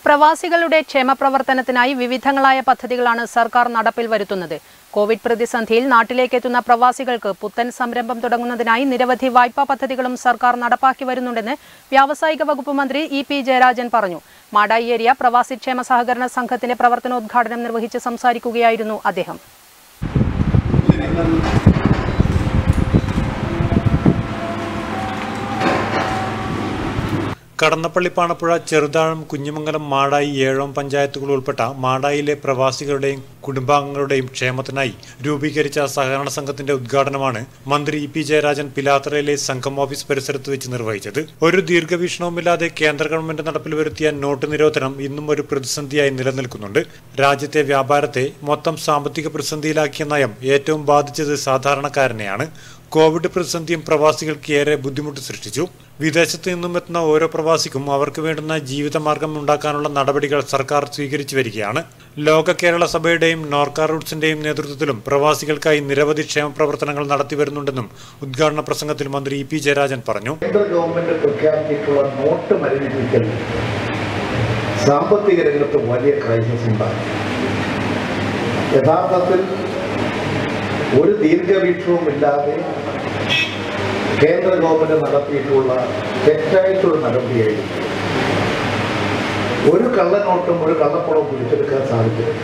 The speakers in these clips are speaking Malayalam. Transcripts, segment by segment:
പ്രവാസികളുടെ ക്ഷേമപ്രവർത്തനത്തിനായി വിവിധങ്ങളായ പദ്ധതികളാണ് സർക്കാർ നടപ്പിൽ വരുത്തുന്നത്. കോവിഡ് പ്രതിസന്ധിയിൽ നാട്ടിലേക്ക് എത്തുന്ന പ്രവാസികൾക്ക് പുത്തൻ സംരംഭം തുടങ്ങുന്നതിനായി നിരവധി വായ്പാ പദ്ധതികളും സർക്കാർ നടപ്പാക്കി വരുന്നുണ്ടെന്ന് വ്യാവസായിക വകുപ്പ് മന്ത്രി ഇ.പി. ജയരാജൻ പറഞ്ഞു. മാടായി ഏരിയ പ്രവാസി ക്ഷേമ സഹകരണ സംഘത്തിന്റെ പ്രവർത്തനോദ്ഘാടനം നിർവഹിച്ച് സംസാരിക്കുകയായിരുന്നു അദ്ദേഹം. കടന്നപ്പള്ളി, പാണപ്പുഴ, ചെറുതാഴം, കുഞ്ഞിമംഗലം, മാടായി, ഏഴോം പഞ്ചായത്തുകൾ ഉൾപ്പെട്ട മാടായിലെ പ്രവാസികളുടെയും കുടുംബാംഗങ്ങളുടെയും ക്ഷേമത്തിനായി രൂപീകരിച്ച സഹകരണ സംഘത്തിന്റെ ഉദ്ഘാടനമാണ് മന്ത്രി ഇ.പി. ജയരാജൻ പിലാത്തറയിലെ സംഘം ഓഫീസ് പരിസരത്ത് വെച്ച് നിർവഹിച്ചത്. ഒരു ദീർഘവീക്ഷണവുമില്ലാതെ കേന്ദ്ര ഗവൺമെന്റ് നടപ്പിൽ വരുത്തിയ നോട്ട് നിരോധനം ഇന്നും ഒരു പ്രതിസന്ധിയായി നിലനിൽക്കുന്നുണ്ട്. രാജ്യത്തെ വ്യാപാരത്തെ മൊത്തം സാമ്പത്തിക പ്രതിസന്ധിയിലാക്കിയ നയം ഏറ്റവും ബാധിച്ചത് സാധാരണക്കാരനെയാണ്. കോവിഡ് പ്രതിസന്ധിയും പ്രവാസികൾക്ക് ഏറെ ബുദ്ധിമുട്ട് സൃഷ്ടിച്ചു. വിദേശത്ത് നിന്നും എത്തുന്ന ഓരോ പ്രവാസിക്കും അവർക്ക് വേണ്ടുന്ന ജീവിതമാർഗം ഉണ്ടാക്കാനുള്ള നടപടികൾ സർക്കാർ സ്വീകരിച്ചു വരികയാണ്. ലോക കേരള സഭയുടെയും നോർക്ക റൂട്ട്സിന്റെയും നേതൃത്വത്തിലും പ്രവാസികൾക്കായി നിരവധി ക്ഷേമ പ്രവർത്തനങ്ങൾ നടത്തിവരുന്നുണ്ടെന്നും ഉദ്ഘാടന പ്രസംഗത്തിൽ മന്ത്രി ഇ.പി. ജയരാജൻ പറഞ്ഞു. കേന്ദ്ര ഗവൺമെന്റ് പ്രഖ്യാപിച്ചിട്ടുള്ള നോട്ട് മരവിപ്പിക്കൽ സാമ്പത്തിക രംഗത്ത് വലിയ ക്രൈസിസ് ഉണ്ടാകും. യഥാർത്ഥത്തിൽ ഒരു ദീർഘവീക്ഷണവുമില്ലാതെ കേന്ദ്ര ഗവൺമെന്റ് നടത്തിയിട്ടുള്ള തെറ്റായിട്ടുള്ള നടപടിയായിരുന്നു. ഒരു കള്ളനോട്ടും ഒരു കള്ളപ്പണവും പിടിച്ചെടുക്കാൻ സാധിച്ചിട്ടില്ല.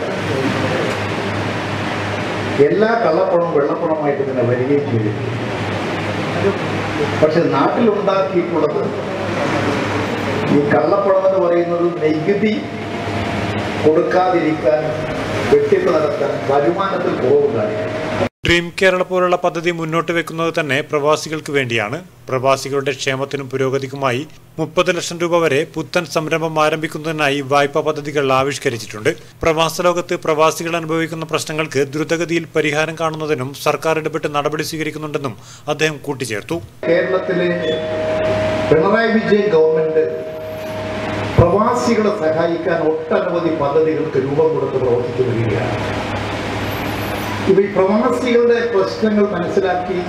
എല്ലാ കള്ളപ്പണവും വെള്ളപ്പണമായിട്ട് തന്നെ വരികയും ചെയ്തിട്ടുണ്ട്. പക്ഷെ നാട്ടിലുണ്ടാക്കിയിട്ടുള്ളത് ഈ കള്ളപ്പണം എന്ന് പറയുന്നത് നികുതി കൊടുക്കാതിരിക്കാൻ, വെട്ടിപ്പ് നടത്താൻ, വരുമാനത്തിൽ കുറവുണ്ടായിരിക്കും. ഡ്രീം കേരള പോലുള്ള പദ്ധതി മുന്നോട്ട് വെക്കുന്നത് തന്നെ പ്രവാസികൾക്ക് വേണ്ടിയാണ്. പ്രവാസികളുടെ ക്ഷേമത്തിനും പുരോഗതിക്കുമായി 30 ലക്ഷം രൂപ വരെ പുത്തൻ സംരംഭം ആരംഭിക്കുന്നതിനായി വായ്പാ പദ്ധതികൾ ആവിഷ്കരിച്ചിട്ടുണ്ട്. പ്രവാസ ലോകത്ത് പ്രവാസികൾ അനുഭവിക്കുന്ന പ്രശ്നങ്ങൾക്ക് ദ്രുതഗതിയിൽ പരിഹാരം കാണുന്നതിനും സർക്കാർ ഇടപെട്ട് നടപടി സ്വീകരിക്കുന്നുണ്ടെന്നും അദ്ദേഹം കൂട്ടിച്ചേർത്തു. കേരളത്തിലെ പിണറായി വിജയൻ ഗവൺമെന്റ് പ്രവാസികളെ സഹായിക്കാൻ ഒട്ടനവധി പദ്ധതികൾക്ക് രൂപം കൊടുത്ത് പ്രവർത്തിച്ചു വരികയാണ്. ഇവ പ്രവാസികളുടെ പ്രശ്നങ്ങൾ മനസ്സിലാക്കി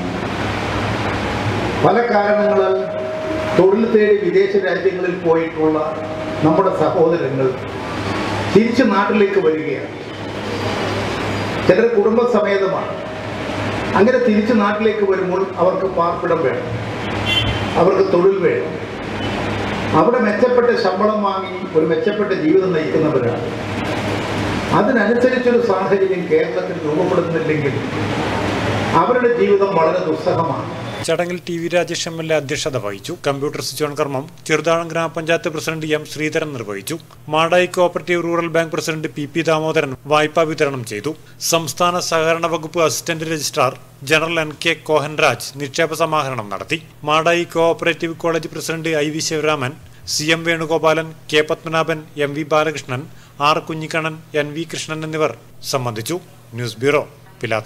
പല കാരണങ്ങളാൽ തൊഴിൽ തേടി വിദേശ രാജ്യങ്ങളിൽ പോയിട്ടുള്ള നമ്മുടെ സഹോദരങ്ങൾ തിരിച്ചു നാട്ടിലേക്ക് വരികയാണ്. ചിലർ കുടുംബസമേതമാണ്. അങ്ങനെ തിരിച്ചു നാട്ടിലേക്ക് വരുമ്പോൾ അവർക്ക് പാർപ്പിടം വേണം, അവർക്ക് തൊഴിൽ വേണം. അവിടെ മെച്ചപ്പെട്ട ശമ്പളം വാങ്ങി ഒരു മെച്ചപ്പെട്ട ജീവിതം നയിക്കുന്നവരാണ്. അതിനനുസരിച്ചൊരു സാഹചര്യം കേരളത്തിൽ രൂപപ്പെടുന്നില്ലെങ്കിൽ അവരുടെ ജീവിതം വളരെ ദുസ്സഹമാണ്. ചടങ്ങിൽ ടി വി രാജേഷ് എം.എൽ.എ. അധ്യക്ഷത വഹിച്ചു. കമ്പ്യൂട്ടർ സ്വിച്ച് ഓൺ കർമ്മം ചെറുതാഴം ഗ്രാമപഞ്ചായത്ത് പ്രസിഡന്റ് എം. ശ്രീധരൻ നിർവഹിച്ചു. Madayi cooperative rural bank president P. Damodaran വായ്പാ വിതരണം ചെയ്തു. സംസ്ഥാന സഹകരണ വകുപ്പ് assistant registrar general N K. Kohanraj നിക്ഷേപ സമാഹരണം നടത്തി. Madayi cooperative college president I.V. Sivaraman, C.M. Venugopalan, K. Padmanabhan, M.V. Balakrishnan, R. Kunhikannan, N.V. Krishnan എന്നിവർ സംബന്ധിച്ചു. News bureau, Pilathara.